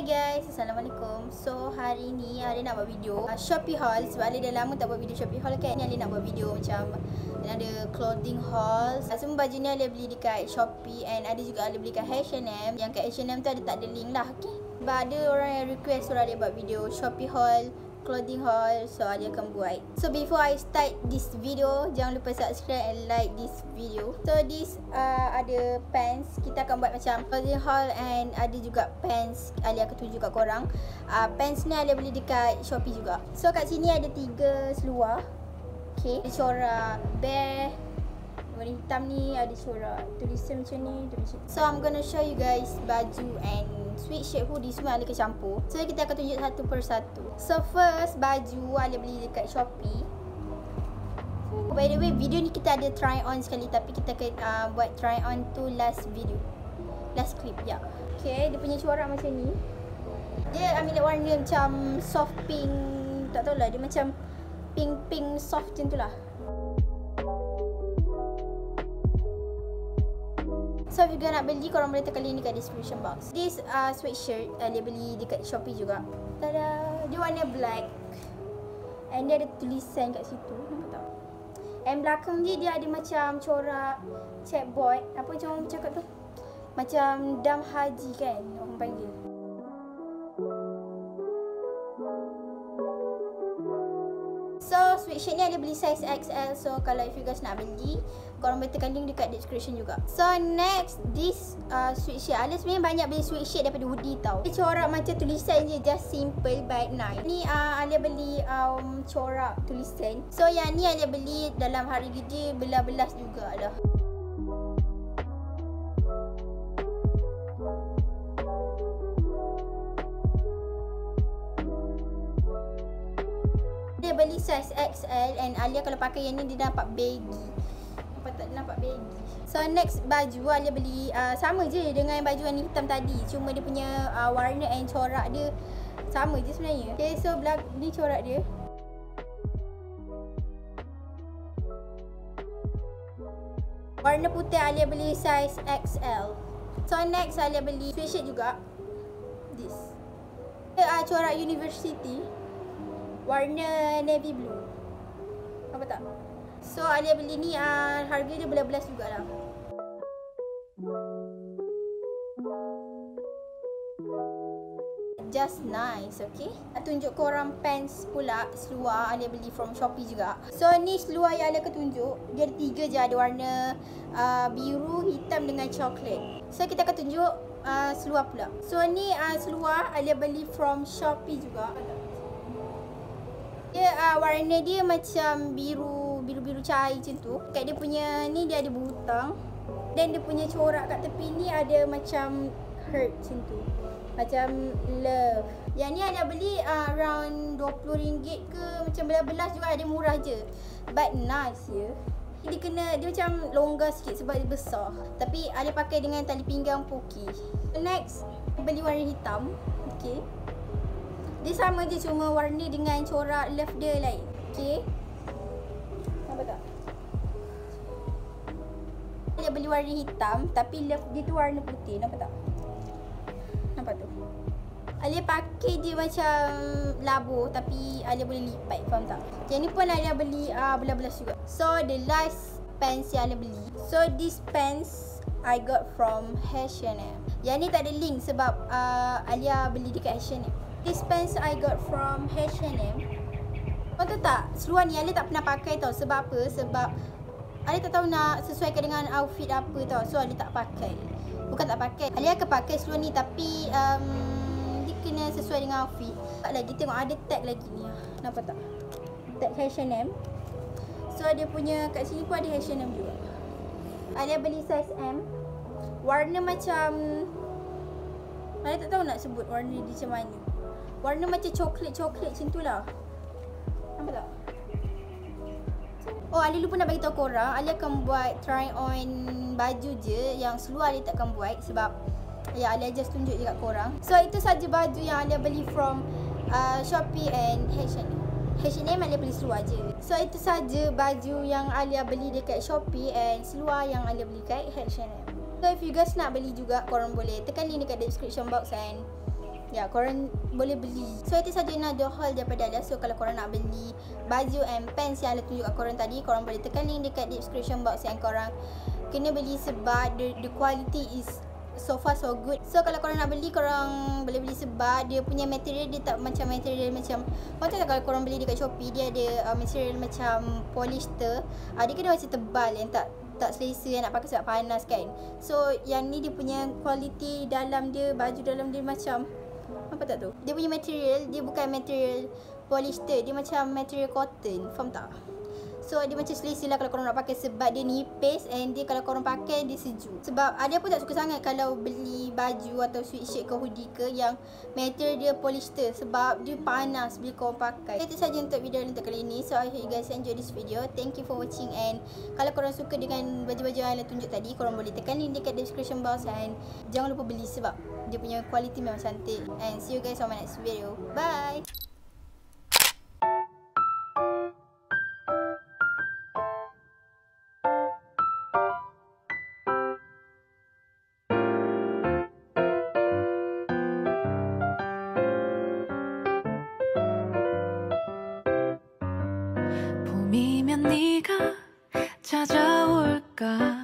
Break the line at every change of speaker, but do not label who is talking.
Hai guys, Assalamualaikum. So hari ni Ali nak buat video Shopee haul. Sebab Ali dah lama tak buat video Shopee haul kan. Ni Ali nak buat video macam ada clothing haul. Semua baju ni Ali beli dekat Shopee. And ada juga Ali beli kat H&M. Yang kat H&M tu ada tak ada link lah, okay. Sebab ada orang yang request suruh Ali buat video Shopee haul, clothing haul, so Ali akan buat. So before I start this video, jangan lupa subscribe and like this video. So this ada pants, kita akan buat macam clothing haul. And ada juga pants Ali akan tunjuk kat korang. Pants ni Ali beli dekat Shopee juga. So kat sini ada 3 seluar, okay. Ada corak bear, warna hitam ni, ada corak tulisan macam ni, tulisan. So I'm gonna show you guys baju and sweatshirt, hoodie semua Ali kecampur. So kita akan tunjuk satu persatu. So first baju Ali beli dekat Shopee. By the way, video ni kita ada try on sekali, tapi kita akan buat try on tu last video, last clip ya. Okay, dia punya corak macam ni. Dia ambil warna macam soft pink, tak tahulah, dia macam pink soft macam tu lah. So if you nak beli, korang boleh tekan link dekat description box. This sweatshirt dia beli dekat Shopee juga. Tada! Dia warna black. And dia ada tulisan kat situ, nampak tak? And belakang dia ada macam corak checkboard. Apa macam orang cakap tu? Macam dam haji kan orang panggil. So sweatshirt ni ada beli size XL. So kalau if you guys nak beli, korang boleh tekan link dekat description juga. So next, this sweatshirt. Ali sebenarnya banyak beli sweatshirt daripada hoodie tau. Dia corak macam tulisan je, just simple but nice. Ni Ali beli corak tulisan. So yang ni Ali beli dalam hari gede, belas-belas jugalah. Dia beli size XL. And Alia kalau pakai yang ni dia nampak baggy. Nampak baggy. So next baju Alia beli sama je dengan baju yang hitam tadi. Cuma dia punya warna and corak dia sama je sebenarnya. Okay, so ni corak dia. Warna putih Alia beli size XL. So next Alia beli sweatshirt juga. This. Corak university. Warna navy blue. Apa tak? So Alia beli ni harga dia belas-belas jugalah. Just nice, okay. Nak tunjuk korang pants pula, seluar Alia beli from Shopee juga. So ni seluar yang Alia akan tunjuk. Dia ada 3 je, ada warna biru, hitam dengan coklat. So kita akan tunjuk seluar pula. So ni seluar Alia beli from Shopee juga. Dia warna dia macam biru cair macam tu. Kat dia punya ni dia ada butang. Dan dia punya corak kat tepi ni ada macam heart macam tu. Macam love. Yang ni ada beli around RM20 ke macam belas-belas juga, ada murah je. But nice ya. Dia macam longgar sikit sebab dia besar. Tapi ada pakai dengan tali pinggang poki. Next, beli warna hitam. Okay. Dia sama je, cuma warna dengan corak love dia lain. Okay. Nampak tak? Dia beli warna hitam tapi love dia tu warna putih. Nampak tak? Nampak tu? Alia pakai dia macam labuh tapi Alia boleh lipat, faham tak? Yang ni pun Alia beli belas-belas juga. So the last pants yang Alia beli. So this pants I got from H&M. Yang ni tak ada link sebab Alia beli dekat H&M. This pants I got from H&M. Kau tahu tak, seluar ni Alia tak pernah pakai tau. Sebab apa? Sebab Alia tak tahu nak sesuaikan dengan outfit apa tau. So Alia tak pakai. Bukan tak pakai, Alia akan pakai seluar ni tapi dia kena sesuai dengan outfit. Tak lagi, tengok ada tag lagi ni. Nampak tak? Tag H&M. So dia punya kat sini pun ada H&M juga. Alia beli size M. Warna macam, Alia tak tahu nak sebut warna dia macam mana. Warna macam coklat macam tu lah. Nampak tak? Oh, Alia lupa nak bagi tahu korang, Alia akan buat try on baju je. Yang seluar Alia takkan buat sebab ya, Alia just tunjuk je kat korang. So itu saja baju yang Alia beli from Shopee and H&M. H&M Alia beli seluar je. So itu saja baju yang Alia beli dekat Shopee and seluar yang Alia beli kat H&M. So if you guys nak beli juga, korang boleh tekan link dekat description box and Ya, korang boleh beli. So itu saja Nado haul daripada Alia. So kalau korang nak beli baju and pants yang Alia tunjuk kat korang tadi, korang boleh tekan link dekat description box yang korang kena beli sebab the quality is so far so good. So kalau korang nak beli, korang boleh beli sebab dia punya material dia tak macam material macam korang tahu tak kalau korang beli dekat Shopee dia ada material macam polyester. Dia kena macam tebal yang tak selesa yang nak pakai sebab panas kan. So yang ni dia punya quality dalam dia, baju dalam dia macam apa tak tu? Dia punya material, dia bukan material polyester, dia macam material cotton. Faham tak? So dia macam selesa lah kalau korang nak pakai sebab dia nipis and dia kalau korang pakai dia sejuk. Sebab ada pun tak suka sangat kalau beli baju atau sweatshirt ke hoodie ke yang material dia polyester sebab dia panas bila korang pakai. Itu saja untuk video untuk kali ini. So I hope you guys enjoy this video. Thank you for watching and kalau korang suka dengan baju-baju yang I tunjuk tadi, korang boleh tekan link dekat description box and jangan lupa beli sebab dia punya quality memang cantik. And see you guys on my next video. Bye!
봄이면 네가 찾아올까